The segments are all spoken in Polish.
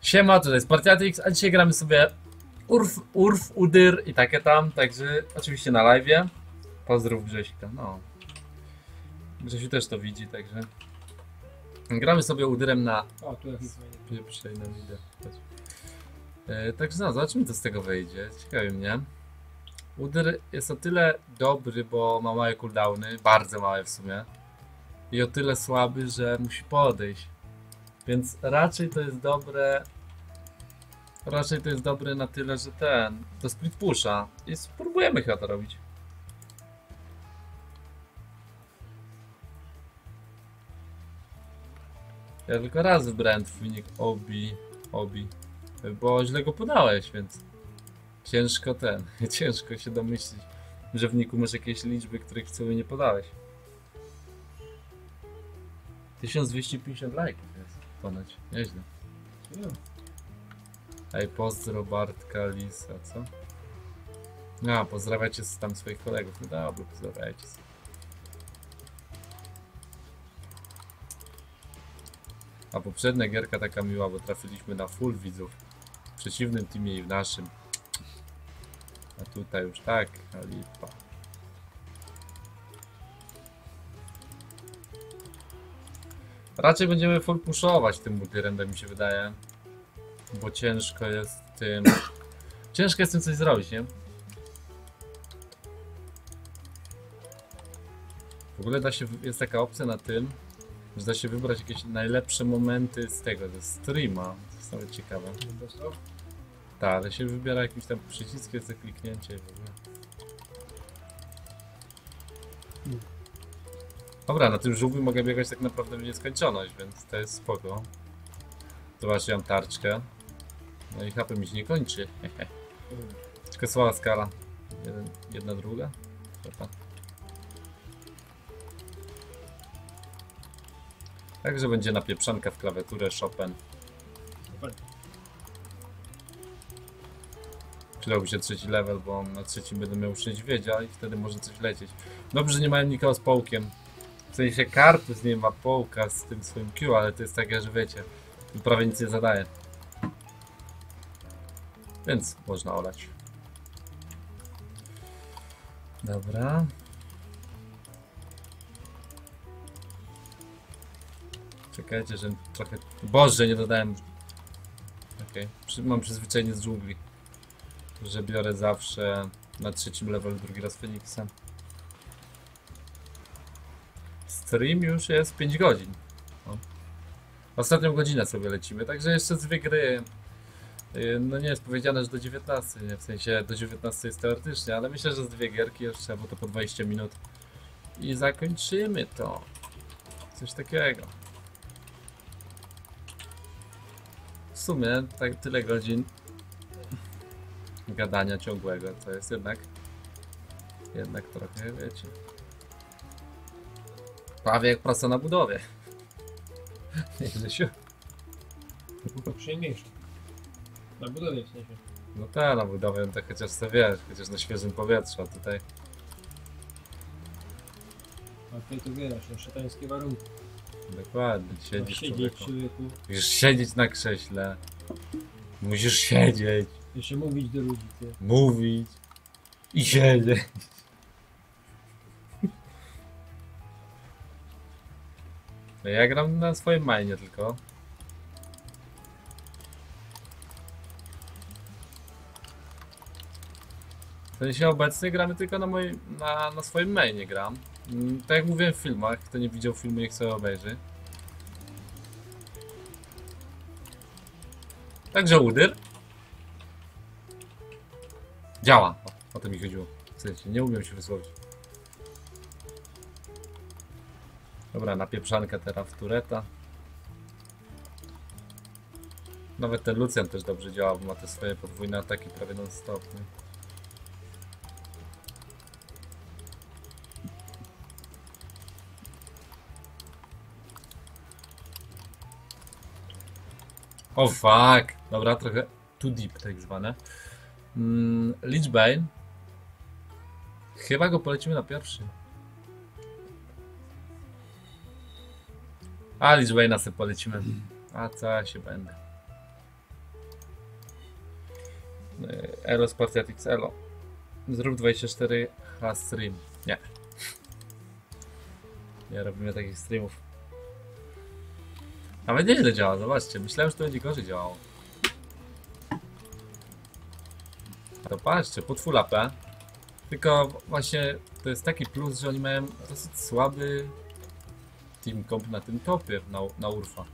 Siema, tutaj jest Partiatrix, a dzisiaj gramy sobie Udyr i takie tam, także oczywiście na live'ie. Pozdrów Grześka, no. Grzesiu też to widzi, także... Gramy sobie Udyrem na... O, tu jest Przejdę, idę. Także no, zobaczymy co z tego wyjdzie, ciekawi mnie. Udyr jest o tyle dobry, bo ma małe cooldowny, bardzo małe w sumie. I o tyle słaby, że musi podejść. Więc raczej to jest dobre... Raczej to jest dobre na tyle, że do split pusha. I spróbujemy chyba to robić. Ja tylko raz wybrałem twój nick Obi. Bo źle go podałeś, więc ciężko ciężko się domyślić, że w niku masz jakieś liczby, których sobie nie podałeś. 1250 lajków jest ponoć, nieźle. Ej, pozdro Bartka, Lisa, co? No, pozdrawiacie tam swoich kolegów. No dobra, pozdrawiajcie. A poprzednia gierka taka miła, bo trafiliśmy na full widzów. W przeciwnym teamie i w naszym. A tutaj już tak, lipa. Raczej będziemy full pushować tym Udyrem, tak mi się wydaje. Bo ciężko jest tym... Ciężko jest tym coś zrobić, nie? W ogóle jest taka opcja na tym, że da się wybrać jakieś najlepsze momenty z tego, ze streama. To jest nawet ciekawe. Tak, ale się wybiera jakimś tam przyciskiem za kliknięcie w ogóle. Dobra, na tym żółwym mogę biegać tak naprawdę w nieskończoność, więc to jest spoko. Zobaczcie, mam tarczkę. No i HP mi się nie kończy. Tylko słaba skala. Jedna druga. Trzeba. Także będzie napieprzanka w klawiaturę Chopin. Przydałby się trzeci level, bo na trzecim będę miał 6 wiedzia i wtedy może coś lecieć. Dobrze, że nie mają nikogo z połkiem. W sensie Kartus nie ma połka z tym swoim Q, ale to jest takie, że wiecie, prawie nic nie zadaje. Więc można olać. Dobra. Czekajcie, że trochę... Boże, nie dodałem... Okej. Mam przyzwyczajenie z dżungli. Że biorę zawsze na trzecim levelu drugi raz Feniksa. Stream już jest 5 godzin. O. Ostatnią godzinę sobie lecimy, także jeszcze z 2 gry. No nie jest powiedziane, że do 19, nie? W sensie do 19 jest teoretycznie, ale myślę, że z 2 gierki jeszcze, bo to po 20 minut. I zakończymy to. Coś takiego. W sumie tak tyle godzin gadania ciągłego, to jest jednak trochę, wiecie. Prawie jak praca na budowie. Nie, Grzesiu? Przyjemniejsze. Na budowie w sensie. No tak, na budowie to chociaż co wiesz, chociaż na świeżym powietrzu, a tutaj... A tutaj to wiesz, na szatańskie warunki. Dokładnie, siedzisz siedzieć, człowieku. Musisz siedzieć na krześle. Musisz siedzieć. Jeszcze mówić do ludzi, ty. Mówić. I siedzieć. No ja gram na swoim mainie tylko. W sensie obecnie gramy tylko na swoim mainie gram. Tak jak mówiłem w filmach, kto nie widział filmu, niech sobie obejrzy. Także Udyr działa. O to mi chodziło. W sensie, nie umiem się wysłowić. Dobra, napieprzankę teraz w tureta. Nawet ten Lucian też dobrze działa, bo ma te swoje podwójne ataki prawie non-stop. O fuck! Dobra, trochę too deep tak zwane. Lich Bane. Chyba go polecimy na pierwszy. A Lich Bane'a sobie polecimy. A co ja się będę. Elo Spartiatix Elo. Zrób 24H stream. Nie. Nie robimy takich streamów. Nawet nieźle działa, zobaczcie. Myślałem, że to będzie gorzej działało. To patrzcie, pod full AP. Tylko właśnie to jest taki plus, że oni mają dosyć słaby team comp na tym topie, na Urfa.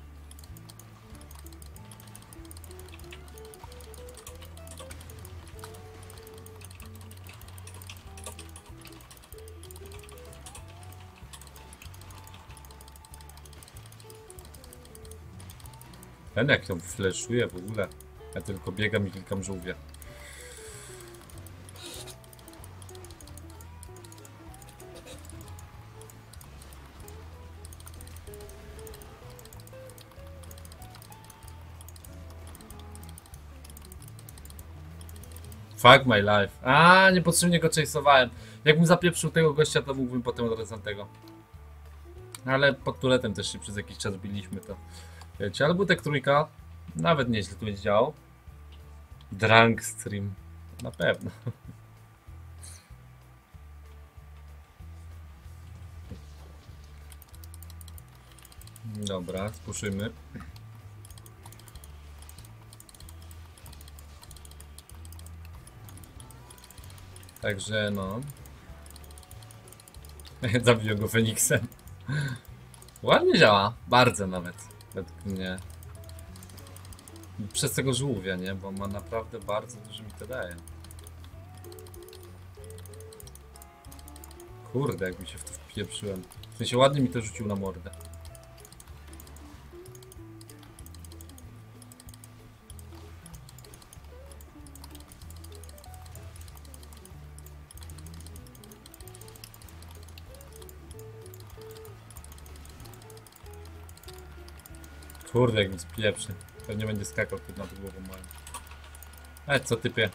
Ten jak ją fleszuje w ogóle. Ja tylko biegam i klikam żółwie. Fuck my life. A, niepotrzebnie go chase'owałem. Jakbym zapieprzył tego gościa, to mógłbym potem od tamtego. Ale pod turetem też się przez jakiś czas biliśmy, to wiecie, ale Butek trójka nawet nieźle tu będzie działał. Drunk stream. Na pewno. Dobra, spuszymy. Także no. Zabiję go Feniksem. Ładnie działa, bardzo nawet, według mnie. Przez tego żółwia, nie? Bo ma naprawdę bardzo dużo mi to daje. Kurde, jak mi się w to wpieprzyłem. W sensie ładnie mi to rzucił na mordę. Kurde, jak mi spieprzy. Pewnie będzie skakał tu nad głową moją. Co typie?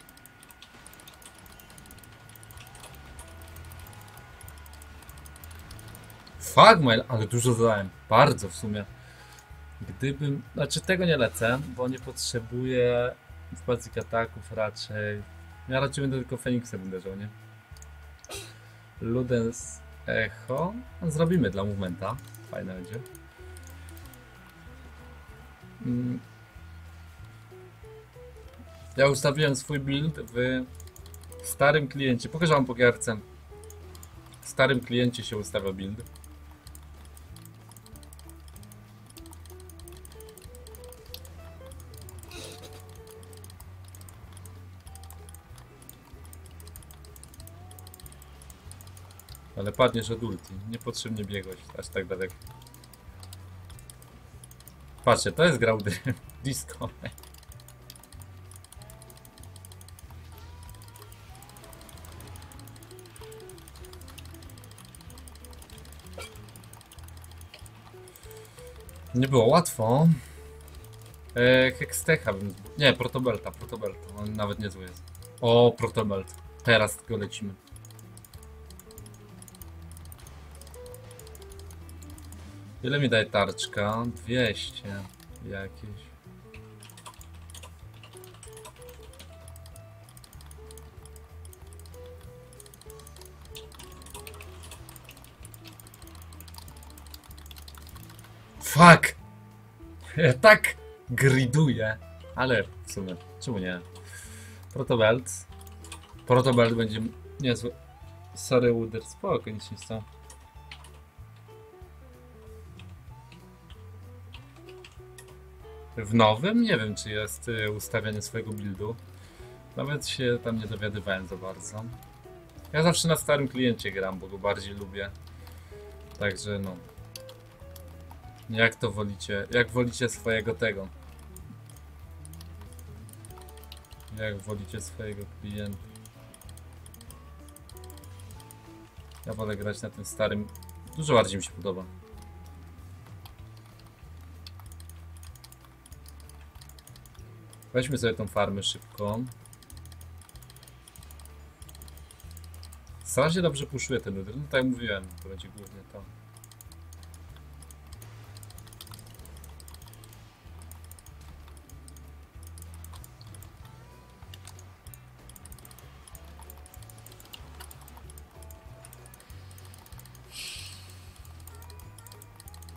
Fuck mail, ale dużo zadałem. Bardzo w sumie. Gdybym... Znaczy tego nie lecę, bo nie potrzebuję basic ataków raczej. Ja raczej będę tylko Feniksem uderzał, nie? Ludens Echo. Zrobimy dla movementa. Fajne będzie. Ja ustawiłem swój build w starym kliencie. Pokażę wam po gierce. W starym kliencie się ustawia build. Ale padniesz od ulti. Niepotrzebnie biegłeś aż tak daleko. Patrzcie, to jest grał disco. Nie było łatwo. Hextecha bym... Nie, Protobelta. On nawet niezły jest. O, Protobelt. Teraz go lecimy. Ile mi daje tarczka? 200 jakieś. Fuck! Ja tak griduję, ale w sumie, czemu nie? Protobelt. Protobelt będzie niezły. Sorry, Uder, spoko, nic nie stało. W nowym? Nie wiem, czy jest ustawianie swojego buildu. Nawet się tam nie dowiadywałem za bardzo. Ja zawsze na starym kliencie gram, bo go bardziej lubię. Także no. Jak to wolicie? Jak wolicie swojego tego? Jak wolicie swojego klienta? Ja wolę grać na tym starym. Dużo bardziej mi się podoba. Weźmy sobie tą farmę szybko. Strasznie dobrze puszuje ten Udyr. No tak jak mówiłem, to będzie głównie to.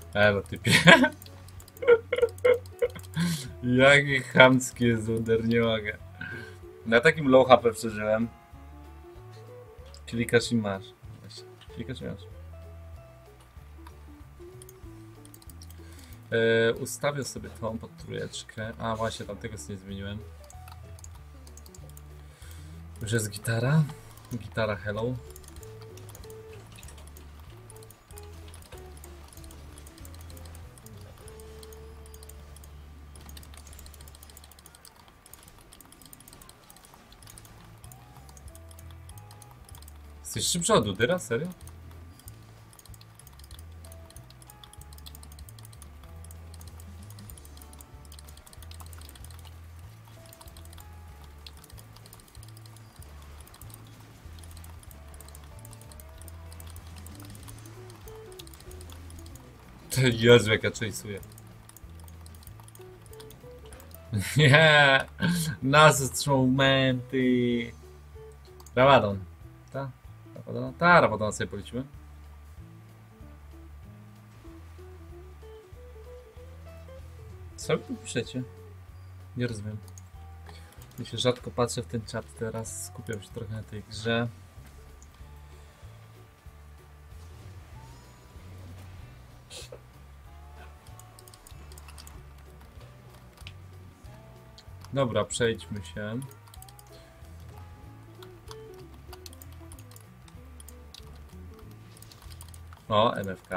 No typie. Jaki chamski jest uder, nie mogę. Na takim low HP przeżyłem. Klikasz i masz. Właśnie, klikasz i masz. Ustawię sobie tą pod trójeczkę. A właśnie, tamtego sobie nie zmieniłem. Już jest gitara. Gitara hello. Jesteś szybszy od Udyra? Serio? Jezu, jak ja chase'uję. Nie! Nas momenty. Rabadon. Ta? Rabadona? Ta, Rabadona sobie polecimy. Co wy tu piszecie? Nie rozumiem. Ja się rzadko patrzę w ten czat teraz. Skupiam się trochę na tej grze. Dobra, przejdźmy się. O, MFK.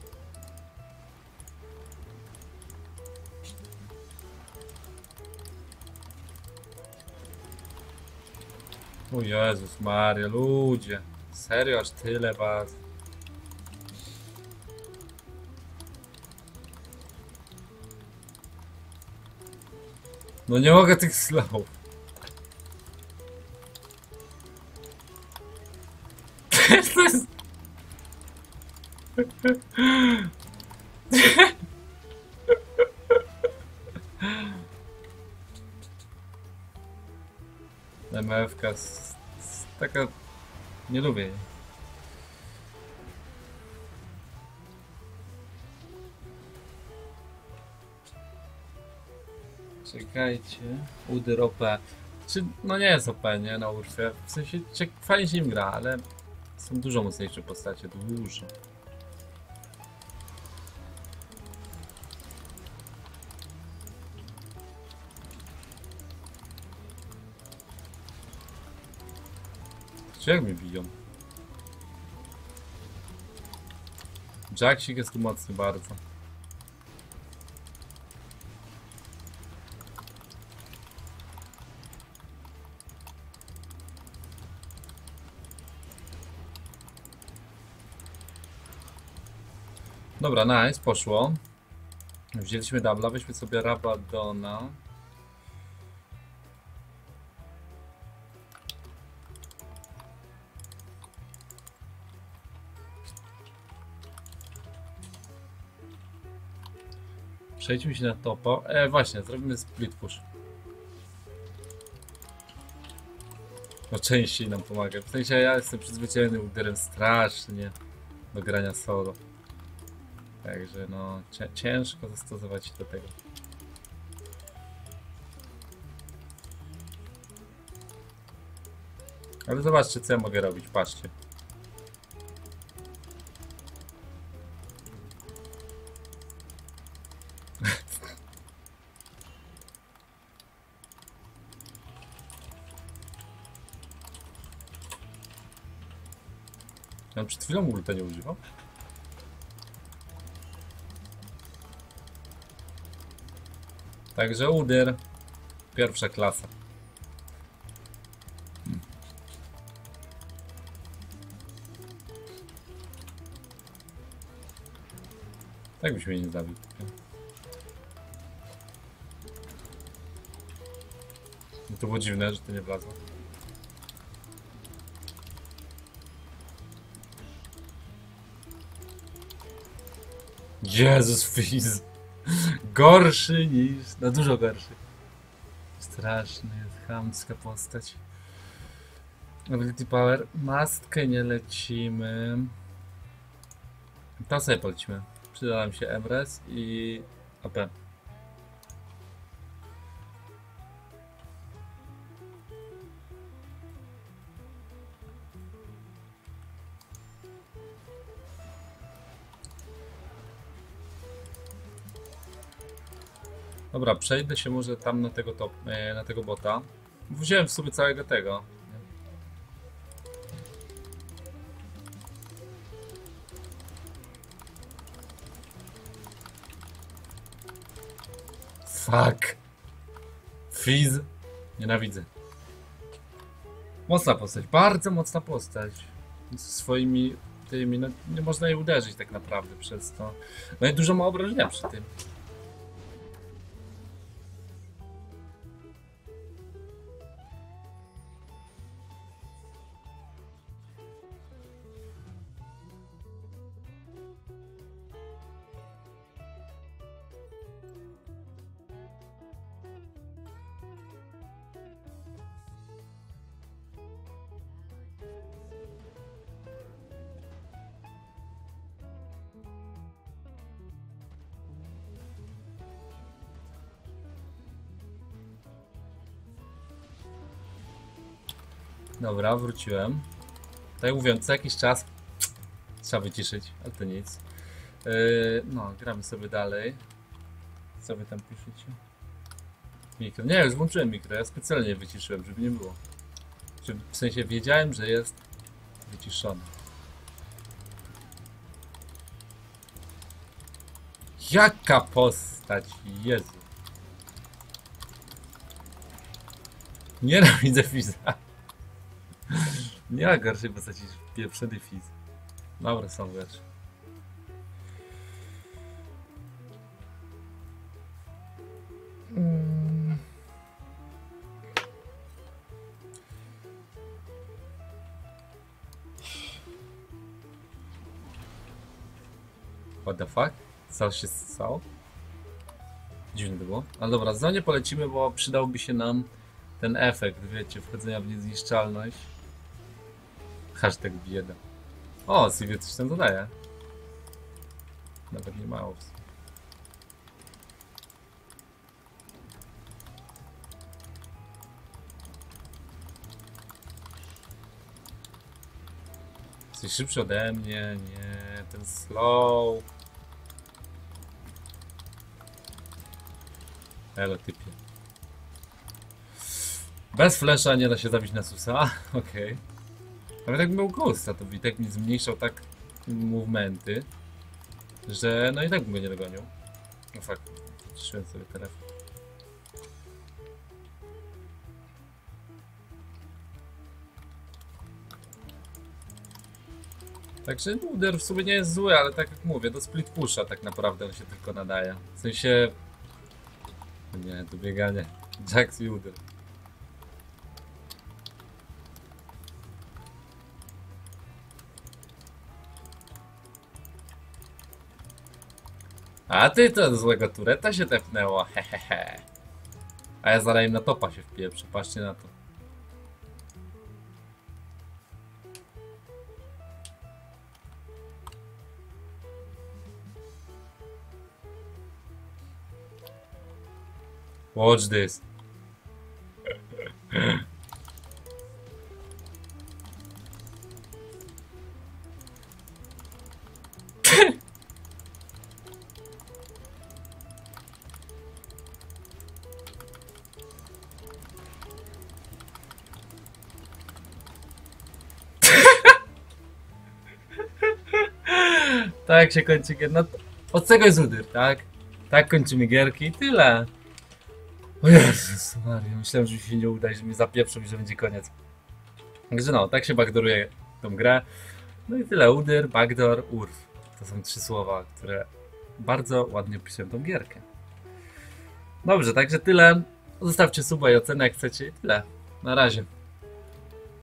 O Jezus Maria, ludzie. Serio, aż tyle was. No nie mogę tych slowów. To jest... MFK taka... Nie lubię jej. Czekajcie. Udyr OP. Czy, no nie jest OP, nie? Na Urfie. W sensie fajnie się nim gra, ale są dużo mocniejsze postacie. Dużo. Czy jak mnie biją? Jacksik jest tu mocny bardzo. Dobra, nice, poszło. Wzięliśmy dubla, weźmy sobie Rabadona. Przejdźmy się na topo. Właśnie, zrobimy split push. No częściej nam pomaga. W sensie ja jestem przyzwyczajony Udyrem strasznie do grania solo. Także no ciężko zastosować się do tego. Ale zobaczcie, co ja mogę robić, patrzcie. Ja przed chwilą ulta nie używał. Także Udyr, pierwsza klasa. Tak byś mnie nie zabił. No to było dziwne, że to nie wlazło. Jezus Fizz. Gorszy niż... No dużo gorszy. Straszny, chamska postać. Ability Power. Mastkę nie lecimy. To sobie polecimy. Przyda nam się MRES i AP. Dobra, przejdę się może tam na tego na tego bota. Wziąłem w sobie całego tego. Fuck. Fizz. Nienawidzę. Mocna postać, bardzo mocna postać. Z swoimi tymi, no nie można jej uderzyć tak naprawdę przez to. No i dużo ma obrażenia przy tym. Dobra, wróciłem. Tak jak mówiłem, co jakiś czas trzeba wyciszyć, ale to nic. No, gramy sobie dalej. Co wy tam piszecie? Mikro. Nie, już włączyłem mikro, ja specjalnie wyciszyłem, żeby nie było. W sensie wiedziałem, że jest wyciszony. Jaka postać, Jezu. Nienawidzę Fizza. Nie ma gorszej postaci niż pieprzony Fizz. Dobra, są rzeczy. What the fuck? Co się stało? Dziwne to było. Ale dobra, za nie polecimy, bo przydałby się nam ten efekt, wiecie, wchodzenia w niezniszczalność. Hashtag bieda. O, Sylwia coś tam dodaje. Nawet nie mało w sumie. Jesteś szybszy ode mnie, nie, ten slow. Elo typie. Bez flasha nie da się zabić na susa, okej. Nawet jakbym miał ghosta, to Witek mi zmniejszał tak movementy, że no i tak bym go nie dogonił. No fakt, wyciszyłem sobie telefon. Także Uder w sumie nie jest zły, ale tak jak mówię, do split pusha tak naprawdę on się tylko nadaje. W sensie... Nie, to bieganie. Jax i Uder. A ty to złego tureta się tepnęło, hehehe. A ja zaraz im na topa się wpieprzę, patrzcie na to. Watch this. Tak się kończy gier. No, od tego jest Udyr, tak? Tak kończymy gierki i tyle. O Jezus Maria, myślałem, że mi się nie uda, że mi zapieprzą i że będzie koniec. Także no, tak się backdooruje tą grę. No i tyle, Udyr, backdoor, urf. To są 3 słowa, które bardzo ładnie opisują tą gierkę. Dobrze, także tyle. Zostawcie suba i ocenę jak chcecie i tyle. Na razie.